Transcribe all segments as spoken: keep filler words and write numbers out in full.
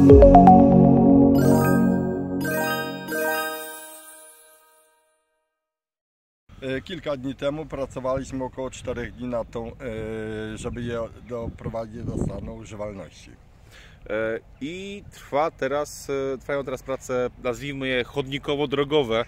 Kilka dni temu pracowaliśmy około czterech dni nad tą, żeby je doprowadzić do stanu używalności. I trwa teraz, trwają teraz prace, nazwijmy je chodnikowo-drogowe.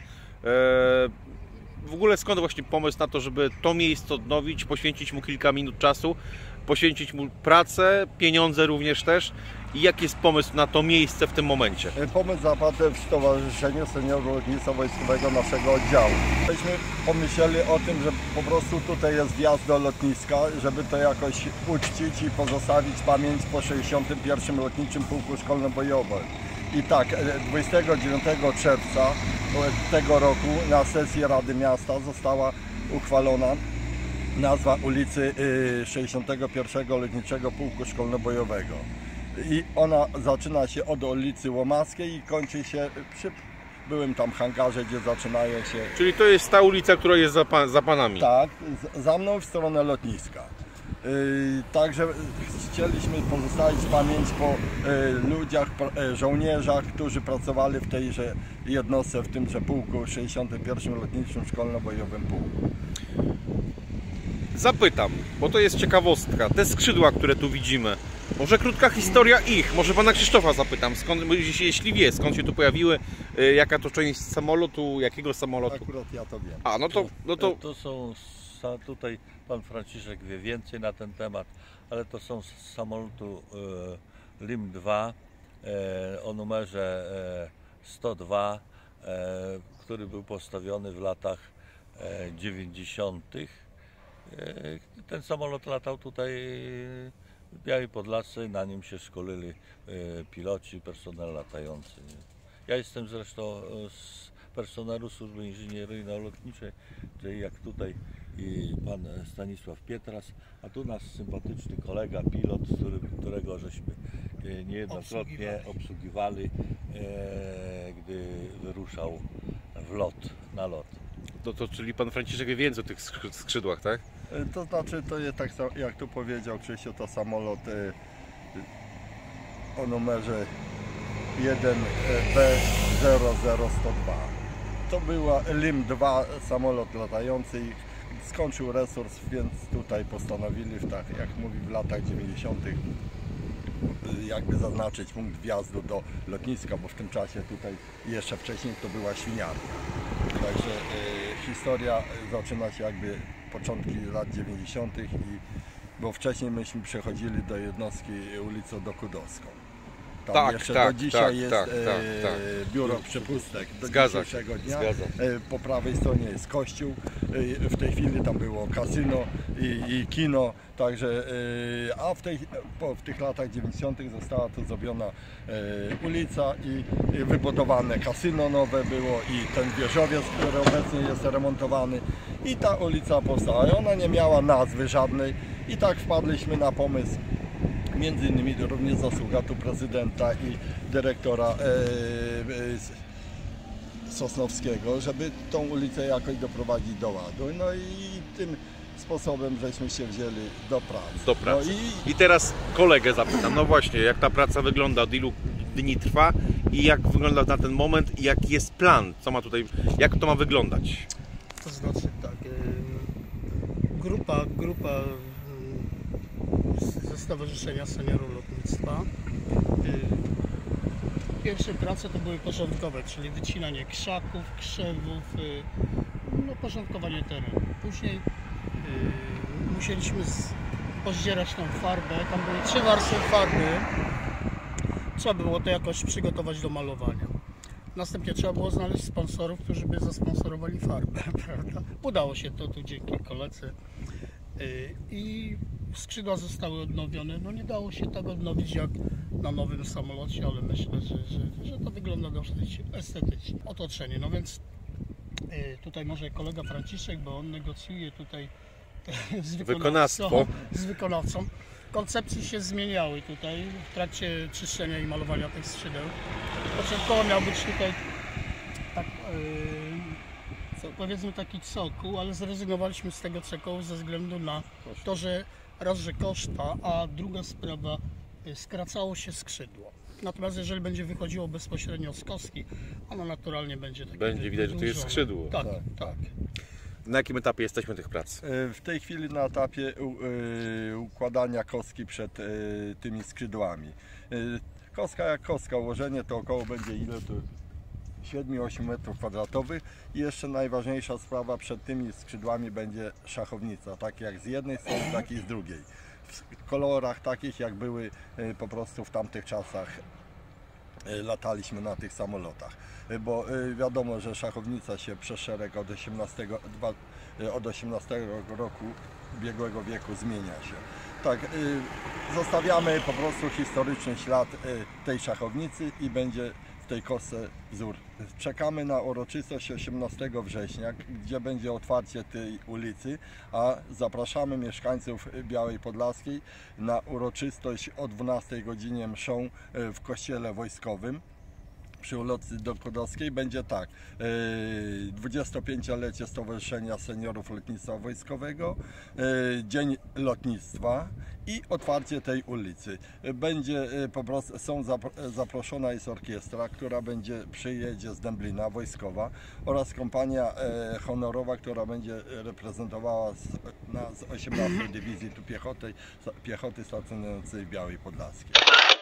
W ogóle skąd właśnie pomysł na to, żeby to miejsce odnowić, poświęcić mu kilka minut czasu, poświęcić mu pracę, pieniądze również też? I jaki jest pomysł na to miejsce w tym momencie? Pomysł zapadł w Stowarzyszeniu Seniorów Lotnictwa Wojskowego naszego oddziału. Myśmy pomyśleli o tym, że po prostu tutaj jest wjazd do lotniska, żeby to jakoś uczcić i pozostawić pamięć po sześćdziesiątym pierwszym Lotniczym Pułku Szkolno-Bojowym. I tak, dwudziestego dziewiątego czerwca tego roku na sesji Rady Miasta została uchwalona nazwa ulicy sześćdziesiątego pierwszego Lotniczego Pułku Szkolno-Bojowego. I ona zaczyna się od ulicy Łomaskiej i kończy się przy byłym tam hangarze, gdzie zaczynają się... Czyli to jest ta ulica, która jest za, pan, za panami? Tak, za mną w stronę lotniska. Yy, także chcieliśmy pozostawić pamięć po yy, ludziach, yy, żołnierzach, którzy pracowali w tejże jednostce, w tymże pułku, sześćdziesiątym pierwszym Lotniczym Szkolno-Bojowym Pułku. Zapytam, bo to jest ciekawostka, te skrzydła, które tu widzimy, może krótka historia ich, może pana Krzysztofa zapytam, skąd, jeśli wie, skąd się tu pojawiły, jaka to część samolotu, jakiego samolotu? Akurat ja to wiem. A, no to... No to... to są, tutaj pan Franciszek wie więcej na ten temat, ale to są z samolotu e, LIM dwa e, o numerze e, sto dwa, e, który był postawiony w latach e, dziewięćdziesiątych. Ten samolot latał tutaj w Białej Podlasce, na nim się szkolili piloci, personel latający. Ja jestem zresztą z personelu Służby Inżynieryjno-Lotniczej, czyli jak tutaj i pan Stanisław Pietras, a tu nasz sympatyczny kolega, pilot, który, którego żeśmy niejednokrotnie obsługiwali, gdy wyruszał w lot, na lot. No to, czyli pan Franciszek wie więcej o tych skrzydłach, tak? To znaczy, to jest tak jak tu powiedział Krzysiu, to samolot o numerze jeden B zero zero sto dwa. To była LIM dwa, samolot latający i skończył resurs, więc tutaj postanowili, w tak, jak mówi, w latach dziewięćdziesiątych jakby zaznaczyć punkt wjazdu do lotniska, bo w tym czasie tutaj jeszcze wcześniej to była świniarnia. Także y, historia zaczyna się jakby początki lat dziewięćdziesiątych i bo wcześniej myśmy przechodzili do jednostki ulicą Dokudowską. Tam tak, jeszcze tak, do dzisiaj tak, jest tak, e, tak, tak. biuro przepustek. Do Zgadza dzisiejszego się, dnia. zgadza. E, po prawej stronie jest kościół. E, w tej chwili tam było kasyno i, i kino. Także, e, a w, tej, po, w tych latach dziewięćdziesiątych została tu zrobiona e, ulica i, i wybudowane kasyno nowe było i ten wieżowiec, który obecnie jest remontowany. I ta ulica powstała. I ona nie miała nazwy żadnej. I tak wpadliśmy na pomysł, między innymi również zasługa tu prezydenta i dyrektora e, e, Sosnowskiego, żeby tą ulicę jakoś doprowadzić do ładu. No i tym sposobem żeśmy się wzięli do pracy. Do pracy. No i... I teraz kolegę zapytam, no właśnie, jak ta praca wygląda, od ilu dni trwa i jak wygląda na ten moment i jaki jest plan, co ma tutaj, jak to ma wyglądać? To znaczy tak, grupa, grupa ze Stowarzyszenia Seniorów Lotnictwa. Pierwsze prace to były porządkowe, czyli wycinanie krzaków, krzewów, no, porządkowanie terenu. Później musieliśmy pozdzierać tą farbę, tam były trzy warstwy farby. Trzeba było to jakoś przygotować do malowania. Następnie trzeba było znaleźć sponsorów, którzy by zasponsorowali farbę, prawda? Udało się to tu dzięki koledze. I skrzydła zostały odnowione. No nie dało się tak odnowić jak na nowym samolocie, ale myślę, że, że, że to wygląda dosyć estetycznie. Otoczenie, no więc tutaj może kolega Franciszek, bo on negocjuje tutaj z wykonawcą. Z wykonawcą. Koncepcje się zmieniały tutaj w trakcie czyszczenia i malowania tych skrzydeł. Początkowo miał być tutaj tak, yy, co, powiedzmy taki cokół, ale zrezygnowaliśmy z tego cokół ze względu na to, że raz, że koszta, a druga sprawa, yy, skracało się skrzydło. Natomiast jeżeli będzie wychodziło bezpośrednio z kostki, ono naturalnie będzie takie Będzie widać, że tu jest wydłużone. skrzydło. Tak, Tak, tak. Na jakim etapie jesteśmy tych prac? W tej chwili na etapie u- y, układania kostki przed y, tymi skrzydłami. Y, Kostka jak kostka, ułożenie to około będzie ile to siedem osiem metrów kwadratowych i jeszcze najważniejsza sprawa, przed tymi skrzydłami będzie szachownica, tak jak z jednej strony, tak i z drugiej. W kolorach takich jak były y, po prostu w tamtych czasach y, lataliśmy na tych samolotach, Y, bo y, wiadomo, że szachownica się przez szereg od osiemnastego, dwa, y, od osiemnastego roku ubiegłego wieku zmienia się. Tak, y, zostawiamy po prostu historyczny ślad y, tej szachownicy i będzie w tej kostce wzór. Czekamy na uroczystość osiemnastego września, gdzie będzie otwarcie tej ulicy, a zapraszamy mieszkańców Białej Podlaskiej na uroczystość o dwunastej godzinie mszą y, w kościele wojskowym. Przy ulicy Dokładowskiej będzie tak, yy, dwudziestopięciolecie Stowarzyszenia Seniorów Lotnictwa Wojskowego, yy, Dzień Lotnictwa i otwarcie tej ulicy. Będzie yy, po prostu, są zapro, zaproszona jest orkiestra, która będzie, przyjedzie z Dęblina, wojskowa, oraz kompania yy, honorowa, która będzie reprezentowała z, na, z osiemnastej Dywizji tu piechoty, piechoty stacjonującej w Białej Podlaskiej.